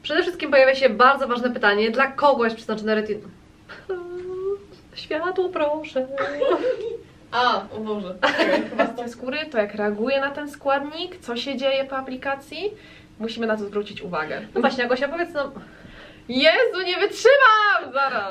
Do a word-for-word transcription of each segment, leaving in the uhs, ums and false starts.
Przede wszystkim pojawia się bardzo ważne pytanie, dla kogo jest przeznaczony retinol? Światło proszę. A, o Boże. Okay. Chyba z tej skóry, to jak reaguje na ten składnik, co się dzieje po aplikacji, musimy na to zwrócić uwagę. No właśnie, Agosia, powiedz nam... Jezu, nie wytrzymam! Zaraz!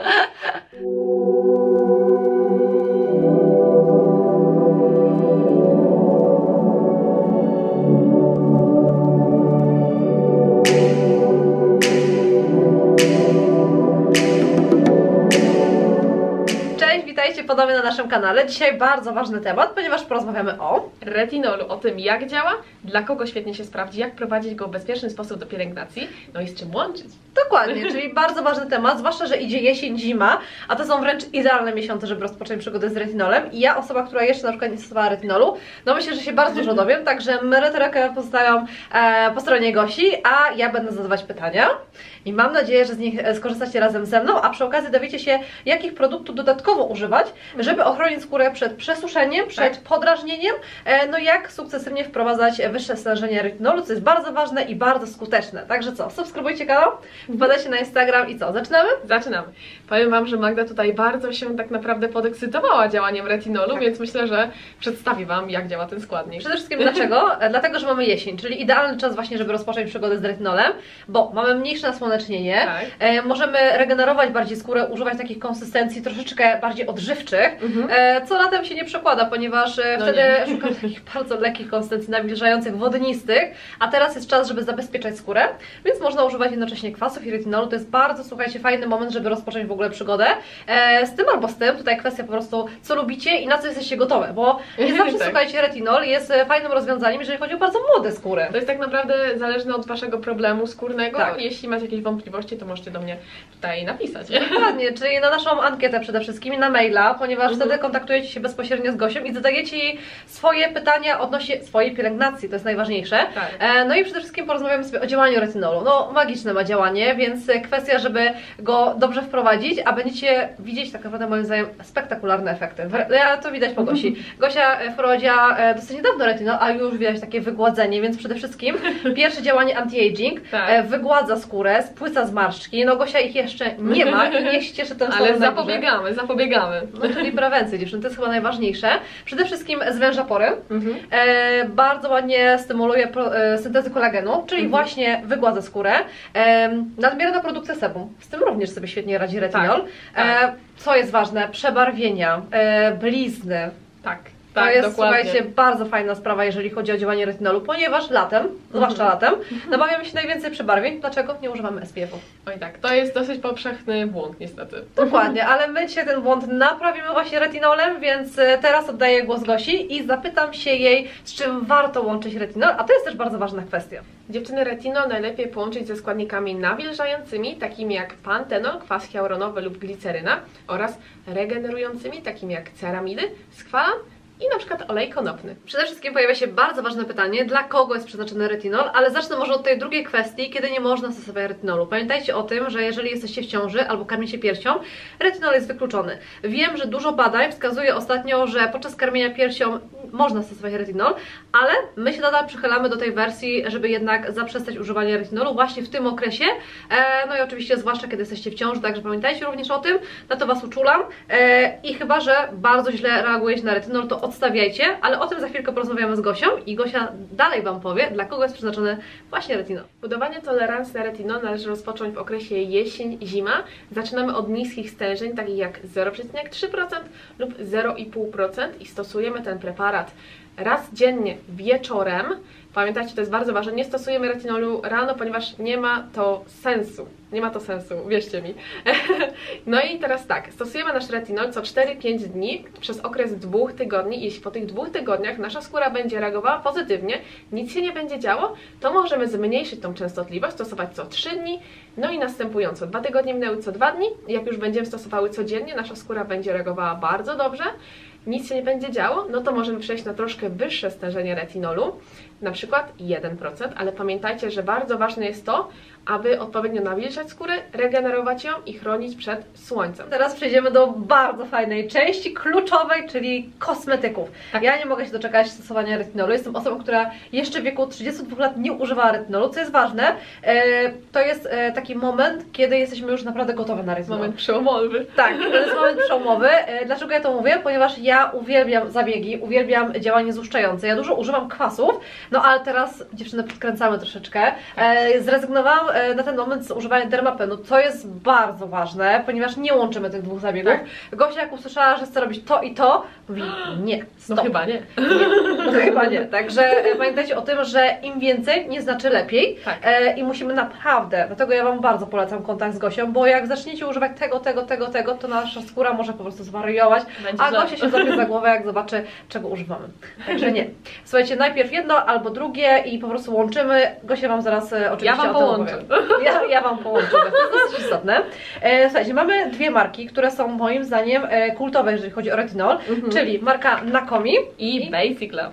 Witajcie ponownie na naszym kanale. Dzisiaj bardzo ważny temat, ponieważ porozmawiamy o retinolu, o tym jak działa, dla kogo świetnie się sprawdzi, jak prowadzić go w bezpieczny sposób do pielęgnacji, no i z czym łączyć. Dokładnie, czyli bardzo ważny temat, zwłaszcza, że idzie jesień, zima, a to są wręcz idealne miesiące, żeby rozpocząć przygodę z retinolem. I ja, osoba, która jeszcze na przykład nie stosowała retinolu, no myślę, że się bardzo dużo dowiem, także merytorykę pozostawiam e, po stronie Gosi, a ja będę zadawać pytania i mam nadzieję, że z nich skorzystacie razem ze mną, a przy okazji dowiecie się, jakich produktów dodatkowo używać, żeby ochronić skórę przed przesuszeniem, przed tak. podrażnieniem, e, no jak sukcesywnie wprowadzać wyższe stężenie retinolu, co jest bardzo ważne i bardzo skuteczne. Także co, subskrybujcie kanał, wpadajcie na Instagram i co, zaczynamy? Zaczynamy. Powiem Wam, że Magda tutaj bardzo się tak naprawdę podekscytowała działaniem retinolu, tak. więc myślę, że przedstawi Wam, jak działa ten składnik. Przede wszystkim dlaczego? Dlatego, że mamy jesień, czyli idealny czas właśnie, żeby rozpocząć przygodę z retinolem, bo mamy mniejsze nasłonecznienie, tak. e, możemy regenerować bardziej skórę, używać takich konsystencji troszeczkę bardziej odżywczych, mhm. e, co latem się nie przekłada, ponieważ e, no wtedy nie. szukamy takich bardzo lekkich konsystencji nawilżających, wodnistych, a teraz jest czas, żeby zabezpieczać skórę, więc można używać jednocześnie kwasów i retinolu. To jest bardzo, słuchajcie, fajny moment, żeby rozpocząć w ogóle przygodę e, z tym albo z tym. Tutaj kwestia po prostu, co lubicie i na co jesteście gotowe, bo nie zawsze, tak. słuchajcie, retinol jest fajnym rozwiązaniem, jeżeli chodzi o bardzo młode skóry. To jest tak naprawdę zależne od Waszego problemu skórnego. Tak. Jeśli macie jakieś wątpliwości, to możecie do mnie tutaj napisać. Dokładnie, czyli na naszą ankietę przede wszystkim, na maila, ponieważ mhm. wtedy kontaktujecie się bezpośrednio z Gosią i zadajecie jej swoje pytania odnośnie swojej pielęgnacji, to jest najważniejsze. Tak. E, no i przede wszystkim porozmawiamy sobie o działaniu retinolu. No, magiczne ma działanie, więc kwestia, żeby go dobrze wprowadzić, a będziecie widzieć tak naprawdę, moim zdaniem, spektakularne efekty. Ja to widać po Gosi. Gosia wprowadziła dosyć niedawno retinol, a już widać takie wygładzenie, więc przede wszystkim pierwsze działanie anti-aging, tak. wygładza skórę, spłyca zmarszczki. No Gosia ich jeszcze nie ma i niech się cieszy ten Ale zapobiegamy, zapobiegamy. No, czyli prewencja, dziewczyny, to jest chyba najważniejsze. Przede wszystkim zwęża pory, mhm. e, bardzo ładnie stymuluje pro, e, syntezę kolagenu, czyli mhm. właśnie wygładza skórę. E, nadmierna produkcja sebum, z tym również sobie świetnie radzi retinol. Tak, tak. E, co jest ważne? Przebarwienia, e, blizny. Tak. To tak, jest, dokładnie. słuchajcie, bardzo fajna sprawa, jeżeli chodzi o działanie retinolu, ponieważ latem, mm -hmm. zwłaszcza latem, nabawiamy się najwięcej przebarwień. Dlaczego? Nie używamy S P F-u. Oj tak, to jest dosyć powszechny błąd niestety. Dokładnie, ale my dzisiaj ten błąd naprawimy właśnie retinolem, więc teraz oddaję głos Gosi i zapytam się jej, z czym warto łączyć retinol, a to jest też bardzo ważna kwestia. Dziewczyny, retinol najlepiej połączyć ze składnikami nawilżającymi, takimi jak pantenol, kwas hialuronowy lub gliceryna, oraz regenerującymi, takimi jak ceramidy, skwalan i na przykład olej konopny. Przede wszystkim pojawia się bardzo ważne pytanie, dla kogo jest przeznaczony retinol, ale zacznę może od tej drugiej kwestii, kiedy nie można stosować retinolu. Pamiętajcie o tym, że jeżeli jesteście w ciąży albo karmicie piersią, retinol jest wykluczony. Wiem, że dużo badań wskazuje ostatnio, że podczas karmienia piersią można stosować retinol, ale my się nadal przychylamy do tej wersji, żeby jednak zaprzestać używania retinolu właśnie w tym okresie, e, no i oczywiście zwłaszcza kiedy jesteście w ciąży, także pamiętajcie również o tym, na to Was uczulam e, i chyba, że bardzo źle reagujecie na retinol, to odstawiajcie, ale o tym za chwilkę porozmawiamy z Gosią i Gosia dalej Wam powie, dla kogo jest przeznaczony właśnie retinol. Budowanie tolerancji na retinol należy rozpocząć w okresie jesień-zima. Zaczynamy od niskich stężeń, takich jak zero przecinek trzy procent lub zero przecinek pięć procent i stosujemy ten preparat raz dziennie wieczorem. Pamiętajcie, to jest bardzo ważne, nie stosujemy retinolu rano, ponieważ nie ma to sensu. Nie ma to sensu, wierzcie mi. No i teraz tak, stosujemy nasz retinol co cztery pięć dni przez okres dwóch tygodni. Jeśli po tych dwóch tygodniach nasza skóra będzie reagowała pozytywnie, nic się nie będzie działo, to możemy zmniejszyć tą częstotliwość, stosować co trzy dni, no i następująco. Dwa tygodnie minęły co dwa dni, jak już będziemy stosowały codziennie, nasza skóra będzie reagowała bardzo dobrze, nic się nie będzie działo, no to możemy przejść na troszkę wyższe stężenie retinolu. na przykład jeden procent, ale pamiętajcie, że bardzo ważne jest to, aby odpowiednio nawilżać skórę, regenerować ją i chronić przed słońcem. Teraz przejdziemy do bardzo fajnej części, kluczowej, czyli kosmetyków. Tak. Ja nie mogę się doczekać stosowania retinolu. Jestem osobą, która jeszcze w wieku trzydziestu dwóch lat nie używała retinolu, co jest ważne. E, to jest e, taki moment, kiedy jesteśmy już naprawdę gotowe na retinol. Moment przełomowy. Tak, to jest moment przełomowy. E, dlaczego ja to mówię? Ponieważ ja uwielbiam zabiegi, uwielbiam działanie złuszczające. Ja dużo używam kwasów, no ale teraz dziewczyny podkręcamy troszeczkę. E, zrezygnowałam na ten moment z używania dermapenu, co jest bardzo ważne, ponieważ nie łączymy tych dwóch zabiegów. Tak. Gosia jak usłyszała, że chce robić to i to, mówi nie, stop. No chyba nie. nie. No chyba nie. Także pamiętajcie o tym, że im więcej nie znaczy lepiej. Tak. E, i musimy naprawdę, dlatego ja Wam bardzo polecam kontakt z Gosią, bo jak zaczniecie używać tego, tego, tego, tego, to nasza skóra może po prostu zwariować, będzie a Gosia się złapie za głowę, jak zobaczy, czego używamy. Także nie. Słuchajcie, najpierw jedno albo drugie i po prostu łączymy. Gosia Wam zaraz e, oczywiście ja wam o tym połączę. Ja, ja Wam połączę, to jest dosyć istotne. E, słuchajcie, mamy dwie marki, które są moim zdaniem e, kultowe, jeżeli chodzi o retinol, mhm. czyli marka Nakomi i, i Basic Love.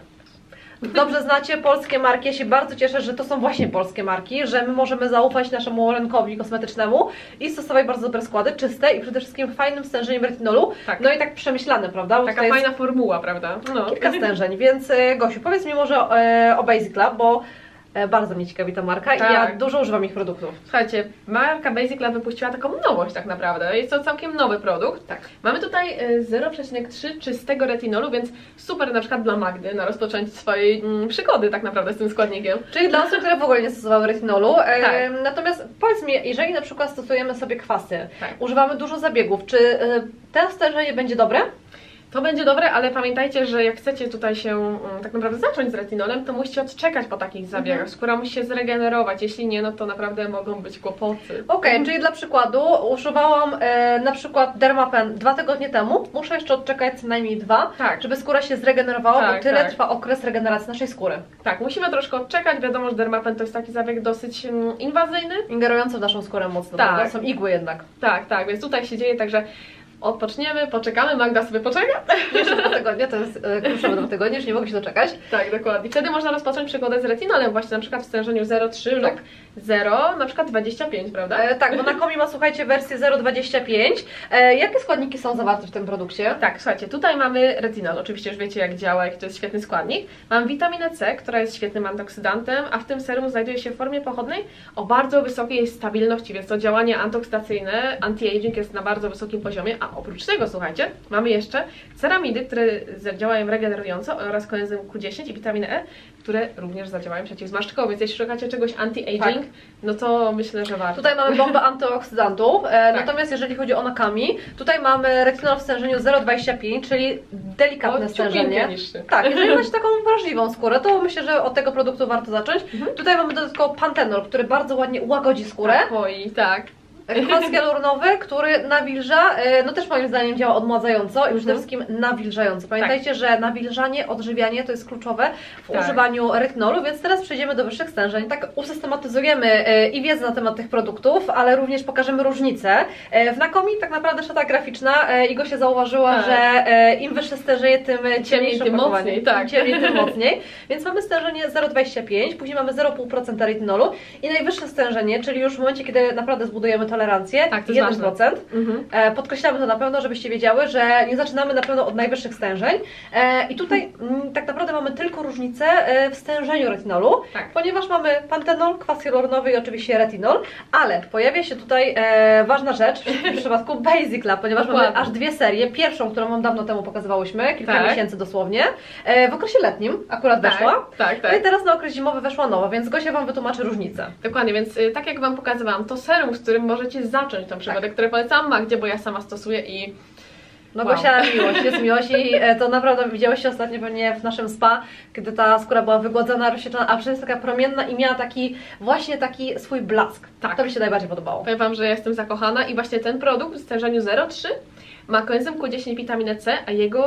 Dobrze znacie polskie marki, ja się bardzo cieszę, że to są właśnie polskie marki, że my możemy zaufać naszemu rynkowi kosmetycznemu i stosować bardzo dobre składy, czyste i przede wszystkim fajnym stężeniem retinolu, tak. No i tak przemyślane, prawda? Bo taka fajna formuła, prawda? No. Kilka stężeń, więc e, Gosiu, powiedz mi może e, o Basic Love, bo bardzo mnie ciekawi ta marka tak. i ja dużo używam ich produktów. Słuchajcie, marka Basic Love wypuściła taką nowość tak naprawdę. Jest to całkiem nowy produkt. Tak. Mamy tutaj zero przecinek trzy czystego retinolu, więc super na przykład dla Magdy na rozpoczęcie swojej mm, przygody tak naprawdę z tym składnikiem. Czyli dla osób, które w ogóle nie stosowały retinolu. Tak. E, natomiast powiedz mi, jeżeli na przykład stosujemy sobie kwasy, tak. używamy dużo zabiegów, czy e, to stężenie będzie dobre? To będzie dobre, ale pamiętajcie, że jak chcecie tutaj się um, tak naprawdę zacząć z retinolem, to musicie odczekać po takich zabiegach. Mhm. Skóra musi się zregenerować, jeśli nie, no to naprawdę mogą być kłopoty. Okej, okay, czyli dla przykładu używałam e, na przykład Dermapen dwa tygodnie temu, muszę jeszcze odczekać co najmniej dwa, tak. żeby skóra się zregenerowała, tak, bo tyle tak. trwa okres regeneracji naszej skóry. Tak, musimy troszkę odczekać, wiadomo, że Dermapen to jest taki zabieg dosyć um, inwazyjny. Ingerujący w naszą skórę mocno, tak. prawda? Są igły jednak. Tak, tak, więc tutaj się dzieje, także odpoczniemy, poczekamy, Magda sobie poczeka. Jeszcze dwa tygodnie, to jest e, kluczowe dwa tygodnie, już nie mogę się doczekać. Tak, dokładnie. Wtedy można rozpocząć przygodę z retinolem właśnie na przykład w stężeniu zero przecinek trzy tak. lub zero, na przykład dwadzieścia pięć, prawda? E, tak, bo Nakomi ma, słuchajcie, wersję zero przecinek dwadzieścia pięć. E, jakie składniki są zawarte w tym produkcie? Tak, słuchajcie, tutaj mamy retinol, oczywiście już wiecie jak działa, jaki to jest świetny składnik. Mam witaminę C, która jest świetnym antyoksydantem, a w tym serum znajduje się w formie pochodnej o bardzo wysokiej stabilności, więc to działanie antyoksydacyjne, anti-aging jest na bardzo wysokim poziomie, a oprócz tego, słuchajcie, mamy jeszcze ceramidy, które działają regenerująco oraz koenzym Q dziesięć i witaminę E, które również zadziałają przeciwzmarszczkowo, więc jeśli szukacie czegoś anti-aging, tak. no to myślę, że warto. Tutaj mamy bombę antyoksydantów, e, tak. natomiast jeżeli chodzi o Nakomi, tutaj mamy retinol w stężeniu zero przecinek dwadzieścia pięć, czyli delikatne o, stężenie. Niższy. Tak, jeżeli macie taką wrażliwą skórę, to myślę, że od tego produktu warto zacząć. Mhm. Tutaj mamy dodatkowo pantenol, który bardzo ładnie łagodzi skórę. Poi, tak. Kwas hialuronowy, który nawilża, no też moim zdaniem działa odmładzająco i przede wszystkim nawilżająco. Pamiętajcie, tak. że nawilżanie, odżywianie to jest kluczowe w tak. używaniu retinolu, więc teraz przejdziemy do wyższych stężeń. Tak usystematyzujemy i wiedzę na temat tych produktów, ale również pokażemy różnice. W Nakomi tak naprawdę szata graficzna i Gosia zauważyła, tak. że im wyższe stężenie, tym ciemniej, tym mocniej. Tak. Im ciemniej, tym mocniej. Więc mamy stężenie zero przecinek dwadzieścia pięć, później mamy zero przecinek pięć procent retinolu i najwyższe stężenie, czyli już w momencie, kiedy naprawdę zbudujemy tolerancję, tak, to jeden procent. Mhm. Podkreślamy to na pewno, żebyście wiedziały, że nie zaczynamy na pewno od najwyższych stężeń. I tutaj m, tak naprawdę mamy tylko różnicę w stężeniu retinolu, tak. ponieważ mamy pantenol, kwas hialuronowy i oczywiście retinol, ale pojawia się tutaj e, ważna rzecz w przypadku Basic Love, ponieważ Dokładnie. mamy aż dwie serie. Pierwszą, którą wam dawno temu pokazywałyśmy, kilka tak. miesięcy dosłownie, e, w okresie letnim akurat tak, weszła. Tak, tak. No i teraz na okres zimowy weszła nowa, więc Gosia wam wytłumaczy różnicę. Dokładnie, więc y, tak jak wam pokazywałam, to serum, z którym możecie zacząć tą przygodę, tak. które polecam Magdzie, bo ja sama stosuję i... No wow. Gosia, miłość, jest miłość i to naprawdę widziałyście ostatnio pewnie w naszym spa, kiedy ta skóra była wygładzona, rozświetlona, a przecież taka promienna i miała taki, właśnie taki swój blask. Tak. To mi się najbardziej podobało. Powiem wam, że jestem zakochana i właśnie ten produkt w stężeniu zero przecinek trzy ma koenzym Q dziesięć i witaminę C, a jego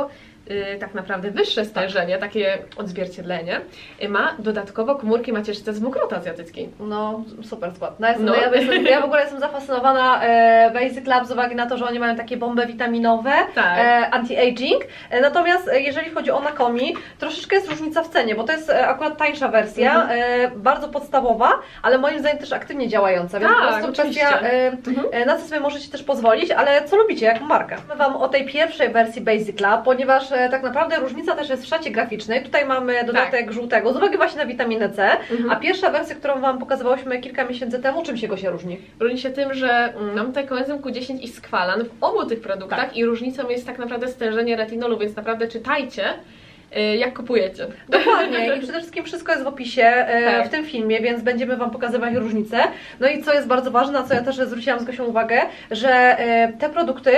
yy, tak naprawdę wyższe stężenie, tak. takie odzwierciedlenie, yy, ma dodatkowo komórki macierzyste z mokroty azjatyckiej. No, super skład. No, no. Ja, jestem, ja w ogóle jestem zafascynowana e, Basic Lab z uwagi na to, że oni mają takie bomby witaminowe, tak. e, anti-aging. E, natomiast e, jeżeli chodzi o Nakomi, troszeczkę jest różnica w cenie, bo to jest e, akurat tańsza wersja, mhm. e, bardzo podstawowa, ale moim zdaniem też aktywnie działająca, więc tak, po prostu kwestia, e, mhm. e, na co sobie możecie też pozwolić, ale co lubicie, jaką markę. Mówię Wam o tej pierwszej wersji Basic Lab, ponieważ e, tak naprawdę różnica też jest w szacie graficznej. Tutaj mamy dodatek tak. żółtego, z uwagi właśnie na witaminę C, mhm. a pierwsza wersja, którą Wam pokazywałyśmy kilka miesięcy temu, czym się go się różni? Różni się tym, że mam tutaj koenzym Q dziesięć i skwalan w obu tych produktach tak. i różnicą jest tak naprawdę stężenie retinolu, więc naprawdę czytajcie, jak kupujecie. Dokładnie i przede wszystkim wszystko jest w opisie tak. w tym filmie, więc będziemy Wam pokazywać różnice. No i co jest bardzo ważne, na co ja też zwróciłam z Gosią uwagę, że te produkty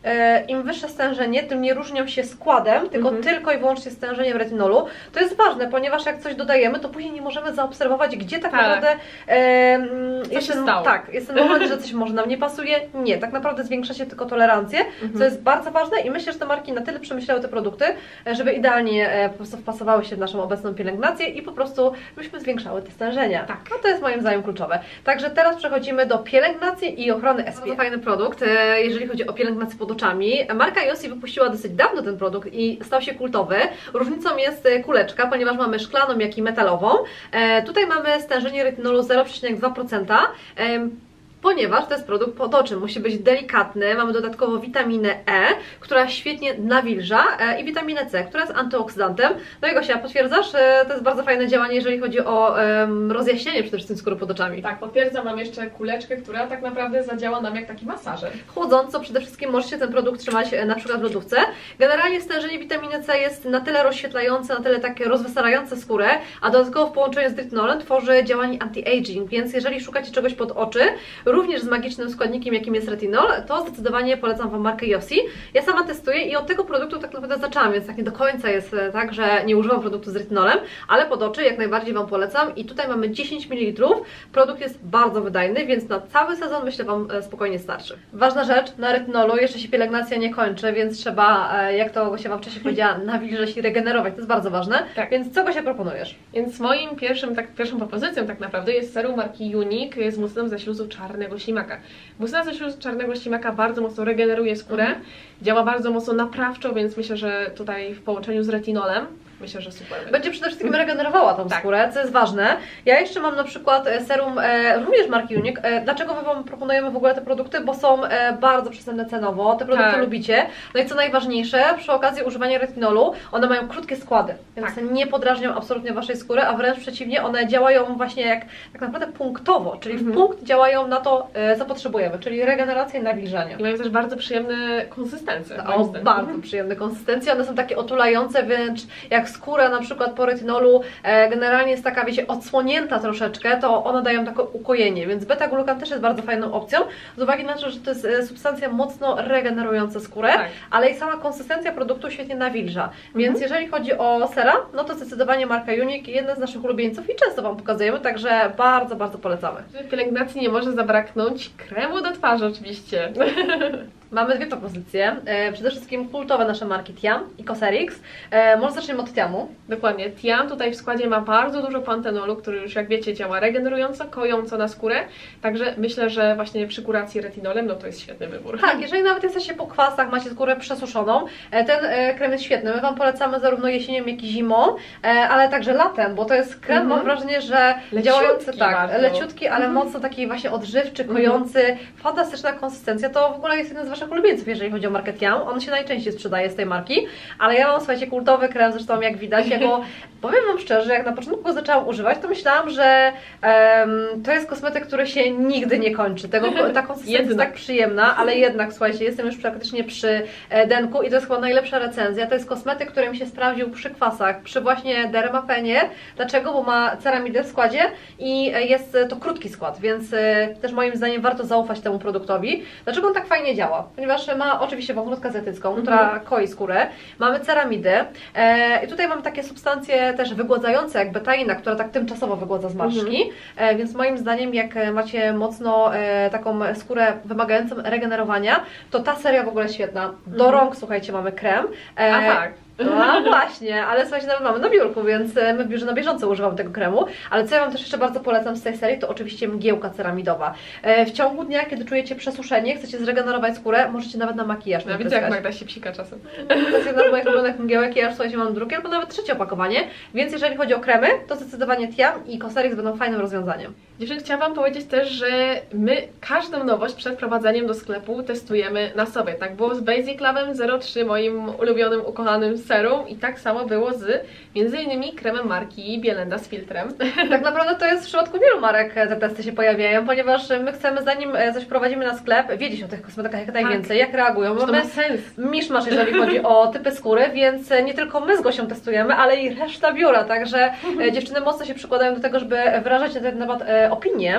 im wyższe stężenie, tym nie różnią się składem, tylko mhm. tylko i wyłącznie stężeniem retinolu. To jest ważne, ponieważ jak coś dodajemy, to później nie możemy zaobserwować, gdzie tak, tak. naprawdę e, jest, ten, tak, jest ten moment, że coś może nam nie pasuje. Nie, tak naprawdę zwiększa się tylko tolerancję, mhm. co jest bardzo ważne i myślę, że te marki na tyle przemyślały te produkty, żeby idealnie e, po prostu wpasowały się w naszą obecną pielęgnację i po prostu byśmy zwiększały te stężenia. Tak. No to jest moim zdaniem kluczowe. Także teraz przechodzimy do pielęgnacji i ochrony S P F. Bardzo fajny produkt, e, jeżeli chodzi o pielęgnację pod oczami. Marka Josi wypuściła dosyć dawno ten produkt i stał się kultowy. Różnicą jest kuleczka, ponieważ mamy szklaną, jak i metalową. E, tutaj mamy stężenie retinolu zero przecinek dwa procent. E, Ponieważ to jest produkt pod oczy, musi być delikatny, mamy dodatkowo witaminę E, która świetnie nawilża e, i witaminę C, która jest antyoksydantem. No i Gosia, potwierdzasz? E, to jest bardzo fajne działanie, jeżeli chodzi o e, rozjaśnienie przede wszystkim skóry pod oczami. Tak, potwierdzam, mam jeszcze kuleczkę, która tak naprawdę zadziała nam jak taki masażer. Chłodząco przede wszystkim możecie ten produkt trzymać na przykład w lodówce. Generalnie stężenie witaminy C jest na tyle rozświetlające, na tyle takie rozweselające skórę, a dodatkowo w połączeniu z retinolem tworzy działanie anti-aging, więc jeżeli szukacie czegoś pod oczy, również z magicznym składnikiem, jakim jest retinol, to zdecydowanie polecam Wam markę Josi. Ja sama testuję i od tego produktu tak naprawdę zaczęłam, więc tak nie do końca jest tak, że nie używam produktu z retinolem, ale pod oczy jak najbardziej Wam polecam i tutaj mamy dziesięć mililitrów. Produkt jest bardzo wydajny, więc na cały sezon myślę Wam spokojnie starczy. Ważna rzecz, na retinolu jeszcze się pielęgnacja nie kończy, więc trzeba, jak to Gosia Wam wcześniej powiedziała, nawilżać i regenerować, to jest bardzo ważne. Tak. Więc co Gosia proponujesz? Więc moim pierwszym, tak, pierwszą propozycją tak naprawdę jest serum marki Unique z mucyną ze śluzu czarnego ślimaka. Mucyna ze śluzu czarnego ślimaka bardzo mocno regeneruje skórę, mhm. działa bardzo mocno naprawczo, więc myślę, że tutaj w połączeniu z retinolem myślę, że super. Będzie przede wszystkim regenerowała tą tak. skórę, co jest ważne. Ja jeszcze mam na przykład serum e, również marki Unique. E, dlaczego my Wam proponujemy w ogóle te produkty? Bo są e, bardzo przystępne cenowo, te produkty tak. lubicie. No i co najważniejsze, przy okazji używania retinolu, one mają krótkie składy, więc tak. nie podrażnią absolutnie Waszej skóry, a wręcz przeciwnie, one działają właśnie jak tak naprawdę punktowo, czyli mhm. w punkt działają na to, e, co potrzebujemy, czyli regeneracja i nawilżanie. I mają też bardzo przyjemne konsystencje. O, bardzo mhm. przyjemne konsystencje, one są takie otulające, wręcz jak skóra na przykład po retinolu e, generalnie jest taka, wiecie, odsłonięta troszeczkę, to one dają takie ukojenie, więc beta-glukan też jest bardzo fajną opcją, z uwagi na to, że to jest e, substancja mocno regenerująca skórę, tak. ale i sama konsystencja produktu świetnie nawilża, więc mhm. jeżeli chodzi o sera, no to zdecydowanie marka Unique, jedna z naszych ulubieńców i często Wam pokazujemy, także bardzo, bardzo polecamy. W pielęgnacji nie może zabraknąć kremu do twarzy oczywiście. Mamy dwie propozycje. E, przede wszystkim kultowe nasze marki Tiam i Cosrx. E, może zaczniemy od Tiamu. Dokładnie. Tiam tutaj w składzie ma bardzo dużo pantenolu, który już jak wiecie działa regenerująco, kojąco na skórę. Także myślę, że właśnie przy kuracji retinolem, no to jest świetny wybór. Tak, jeżeli nawet jesteście po kwasach, macie skórę przesuszoną, e, ten e, krem jest świetny. My Wam polecamy zarówno jesienią, jak i zimą, e, ale także latem, bo to jest krem, mm -hmm. mam wrażenie, że leciutki działający, tak, bardzo. leciutki, ale mm -hmm. mocno taki właśnie odżywczy, kojący, mm -hmm. fantastyczna konsystencja. To w ogóle jest jeden z Waszych ulubieńców, jeżeli chodzi o markę Tiam. On się najczęściej sprzedaje z tej marki, ale ja mam, słuchajcie, kultowy krem, zresztą jak widać, ja go, powiem Wam szczerze, jak na początku go zaczęłam używać, to myślałam, że um, to jest kosmetyk, który się nigdy nie kończy. Tego, ta konsystencja jest tak przyjemna, ale jednak, słuchajcie, jestem już praktycznie przy denku i to jest chyba najlepsza recenzja. To jest kosmetyk, który mi się sprawdził przy kwasach, przy właśnie dermapenie. Dlaczego? Bo ma ceramidę w składzie i jest to krótki skład, więc też moim zdaniem warto zaufać temu produktowi. Dlaczego on tak fajnie działa? Ponieważ ma oczywiście wąchrutkę azjatycką, mm-hmm. która koi skórę, mamy ceramidę e, i tutaj mamy takie substancje też wygładzające, jak betaina, która tak tymczasowo wygładza zmarszczki, mm-hmm. e, więc moim zdaniem jak macie mocno e, taką skórę wymagającą regenerowania, to ta seria w ogóle jest świetna. Do mm-hmm. rąk, słuchajcie, mamy krem. E, A tak. No właśnie, ale słuchajcie, nawet mamy na biurku, więc my w biurze na bieżąco używamy tego kremu. Ale co ja Wam też jeszcze bardzo polecam z tej serii, to oczywiście mgiełka ceramidowa. W ciągu dnia, kiedy czujecie przesuszenie, chcecie zregenerować skórę, możecie nawet na makijaż. No widzę, jak Magda się psika czasem. To jest jedna z moich ulubionych mgiełek, ja już słuchajcie, mam drugie albo nawet trzecie opakowanie, więc jeżeli chodzi o kremy, to zdecydowanie Tiam i Cosrx będą fajnym rozwiązaniem. Dziewczyny, chciałam Wam powiedzieć też, że my każdą nowość przed wprowadzeniem do sklepu testujemy na sobie. Tak było z Basic Labem zero trzy, moim ulubionym, ukochanym serum, i tak samo było z między innymi kremem marki Bielenda z filtrem. Tak naprawdę to jest w przypadku wielu marek te testy się pojawiają, ponieważ my chcemy, zanim coś wprowadzimy na sklep, wiedzieć o tych kosmetykach jak najwięcej, tak. jak reagują. To ma sens. Miszmasz, jeżeli chodzi o typy skóry, więc nie tylko my z Gosią testujemy, ale i reszta biura, także dziewczyny mocno się przykładają do tego, żeby wyrażać na ten temat opinie.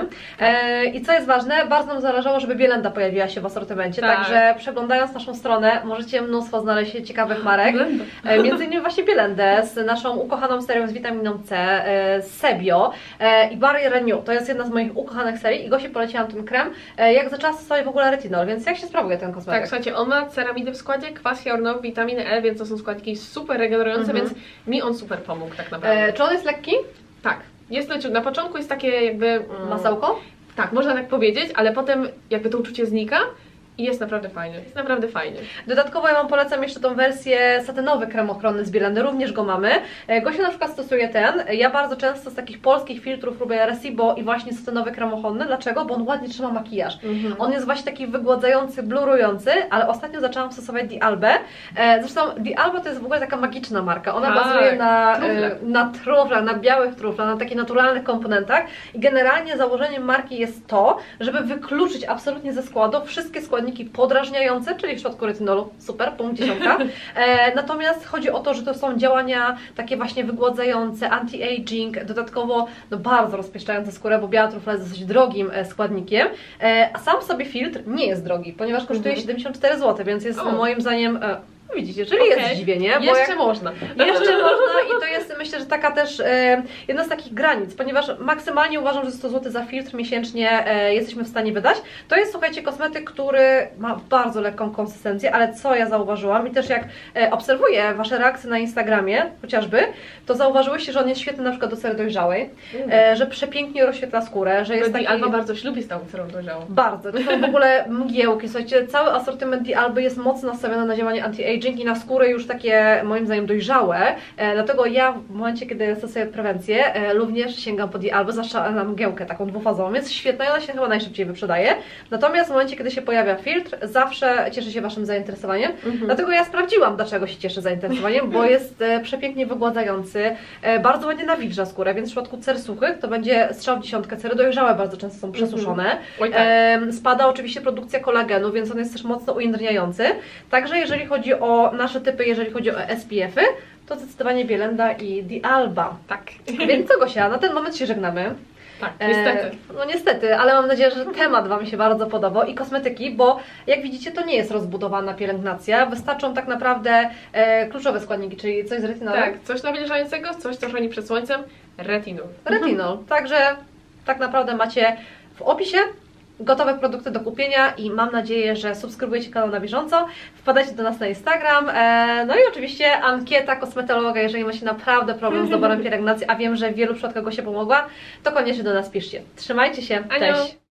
I co jest ważne, bardzo nam zależało, żeby Bielenda pojawiła się w asortymencie, tak. także przeglądając naszą stronę możecie mnóstwo znaleźć ciekawych marek. Między innymi właśnie Bielendę z naszą ukochaną serią z witaminą C, z Sebio i Barrier Renew. To jest jedna z moich ukochanych serii i Gosi poleciłam ten krem, jak zaczęła stosować w ogóle retinol, więc jak się sprawuje ten kosmetyk? Tak, słuchajcie, on ma ceramidy w składzie, kwas hialuronowy, witaminy E, więc to są składniki super regenerujące, mhm. więc mi on super pomógł tak naprawdę. E, czy on jest lekki? Tak. Jest leciutki. Na początku jest takie jakby... Mm, masełko? Tak, można tak powiedzieć, ale potem jakby to uczucie znika i jest naprawdę fajny. Jest naprawdę fajny. Dodatkowo ja Wam polecam jeszcze tą wersję satynowy krem ochronny z Bielendy, również go mamy. Gosia na przykład stosuje ten. Ja bardzo często z takich polskich filtrów lubię Recibo i właśnie satynowy krem ochronny. Dlaczego? Bo on ładnie trzyma makijaż. Mhm. On jest właśnie taki wygładzający, blurujący, ale ostatnio zaczęłam stosować D'Albę. Zresztą D'Alba to jest w ogóle taka magiczna marka. Ona tak, bazuje na truflach. na truflach, na białych truflach, na takich naturalnych komponentach i generalnie założeniem marki jest to, żeby wykluczyć absolutnie ze składu wszystkie składniki podrażniające, czyli w przypadku retinolu, super, punkt dziesiątka. E, natomiast chodzi o to, że to są działania takie właśnie wygładzające, anti-aging, dodatkowo no, bardzo rozpieszczające skórę, bo biała trufla jest dosyć drogim e, składnikiem, e, a sam sobie filtr nie jest drogi, ponieważ kosztuje mhm. siedemdziesiąt cztery złote, więc jest o. moim zdaniem... E, Widzicie, czyli okay. jest zdziwienie. Bo jeszcze jak... można. Jeszcze można i to jest, myślę, że taka też e, jedna z takich granic, ponieważ maksymalnie uważam, że sto złotych za filtr miesięcznie e, jesteśmy w stanie wydać. To jest, słuchajcie, kosmetyk, który ma bardzo lekką konsystencję, ale co ja zauważyłam i też jak e, obserwuję Wasze reakcje na Instagramie chociażby, to zauważyłyście, że on jest świetny na przykład do cery dojrzałej, e, że przepięknie rozświetla skórę, że jest taki... Alba bardzo ślubi z tą cerą dojrzałą. Bardzo. To są w ogóle mgiełki, słuchajcie, cały asortyment D'Alby jest mocno nastawiony na działanie anti-aging i na skórę już takie moim zdaniem dojrzałe, e, dlatego ja w momencie, kiedy stosuję prewencję, e, również sięgam po D'Albę, zwłaszcza na mgiełkę taką dwufazową, jest świetna i ona się chyba najszybciej wyprzedaje, natomiast w momencie, kiedy się pojawia filtr, zawsze cieszy się Waszym zainteresowaniem, mhm. dlatego ja sprawdziłam, dlaczego się cieszy zainteresowaniem, bo jest e, przepięknie wygładzający, e, bardzo ładnie nawilża skórę, więc w przypadku cer suchych to będzie strzał w dziesiątkę, cery dojrzałe bardzo często są przesuszone, mhm. Oj, tak. e, spada oczywiście produkcja kolagenu, więc on jest też mocno ujędrniający, także jeżeli chodzi o nasze typy, jeżeli chodzi o S P F-y, to zdecydowanie Bielenda i D'Alba. Tak. Więc co, Gosia, na ten moment się żegnamy. Tak, niestety. E, no niestety, ale mam nadzieję, że temat Wam się bardzo podobał i kosmetyki, bo jak widzicie, to nie jest rozbudowana pielęgnacja. Wystarczą tak naprawdę e, kluczowe składniki, czyli coś z retinolem. Tak, coś nawilżającego, coś, co chroni przed słońcem, retinol. Retinol, także tak naprawdę macie w opisie gotowe produkty do kupienia i mam nadzieję, że subskrybujecie kanał na bieżąco, wpadajcie do nas na Instagram, e, no i oczywiście ankieta kosmetologa, jeżeli macie naprawdę problem z doborem pielęgnacji, a wiem, że w wielu przypadkach go się pomogła, to koniecznie do nas piszcie. Trzymajcie się, Anio. Cześć!